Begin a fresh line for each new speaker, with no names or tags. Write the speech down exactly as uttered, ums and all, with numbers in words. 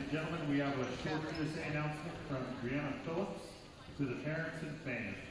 and gentlemen, we have a short P S A announcement from Brianna Phillips to the parents and fans.